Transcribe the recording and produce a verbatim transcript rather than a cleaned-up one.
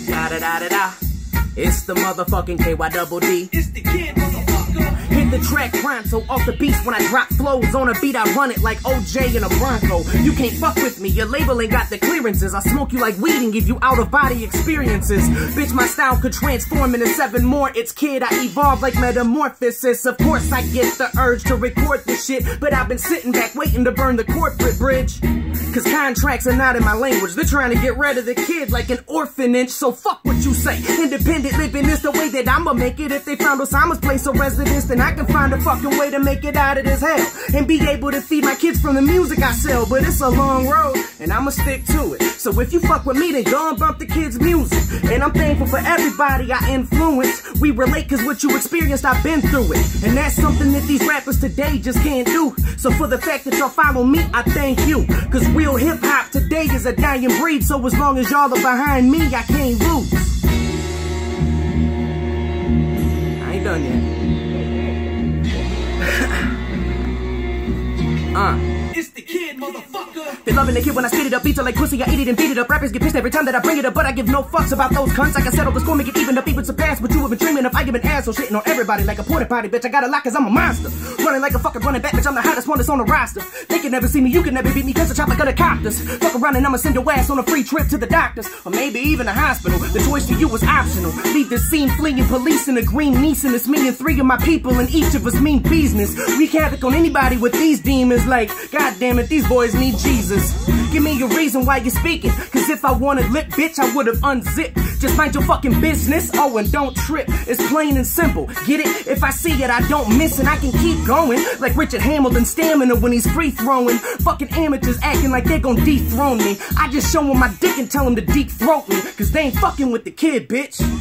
Da da da da da. It's the motherfucking K Y double D. It's the kid, motherfucker. Hit the track pronto, off the beats when I drop flows. On a beat I run it like O J in a Bronco. You can't fuck with me, your label ain't got the clearances. I smoke you like weed and give you out-of-body experiences. Bitch, my style could transform into seven more. It's kid, I evolve like metamorphosis. Of course I get the urge to record this shit, but I've been sitting back waiting to burn the corporate bridge. Cause contracts are not in my language. They're trying to get rid of the kid like an orphanage. So fuck what you say. Independent living is the way that I'ma make it. If they found Osama's place of residence, then I can find a fucking way to make it out of this hell and be able to feed my kids from the music I sell. But it's a long road and I'ma stick to it. So if you fuck with me, then go and bump the kids' music. And I'm thankful for everybody I influence. We relate cause what you experienced, I've been through it. And that's something that these rappers today just can't do. So for the fact that y'all follow me, I thank you. Cause real hip hop today is a dying breed. So as long as y'all are behind me, I can't lose. I ain't done yet. uh. It's the kid, motherfucker. They loving the kid when I speed it up, beats are like pussy, I eat it and beat it up. Rappers get pissed every time that I bring it up, but I give no fucks about those cunts. I can settle the score, make it even, the beat would surpass what you have been dreaming of. I give an asshole shitting on everybody like a porta potty, bitch. I got a lot cause I'm a monster. Running like a fucking running back, bitch. I'm the hottest one that's on the roster. They can never see me, you can never beat me cause I chop like other copters. Fuck around and I'ma send your ass on a free trip to the doctors, or maybe even a hospital. The choice to you is optional. Leave the scene fleeing police in a green Nissan. It's me and three of my people and each of us mean business. Wreak havoc on anybody with these demons like, god damn it, these boys need Jesus. Give me a reason why you're speaking, cause if I wanted lit, bitch, I would've unzipped. Just mind your fucking business, oh, and don't trip. It's plain and simple, get it? If I see it, I don't miss, and I can keep going like Richard Hamilton stamina when he's free throwing. Fucking amateurs acting like they're gonna dethrone me. I just show them my dick and tell them to deep throat me, cause they ain't fucking with the kid, bitch.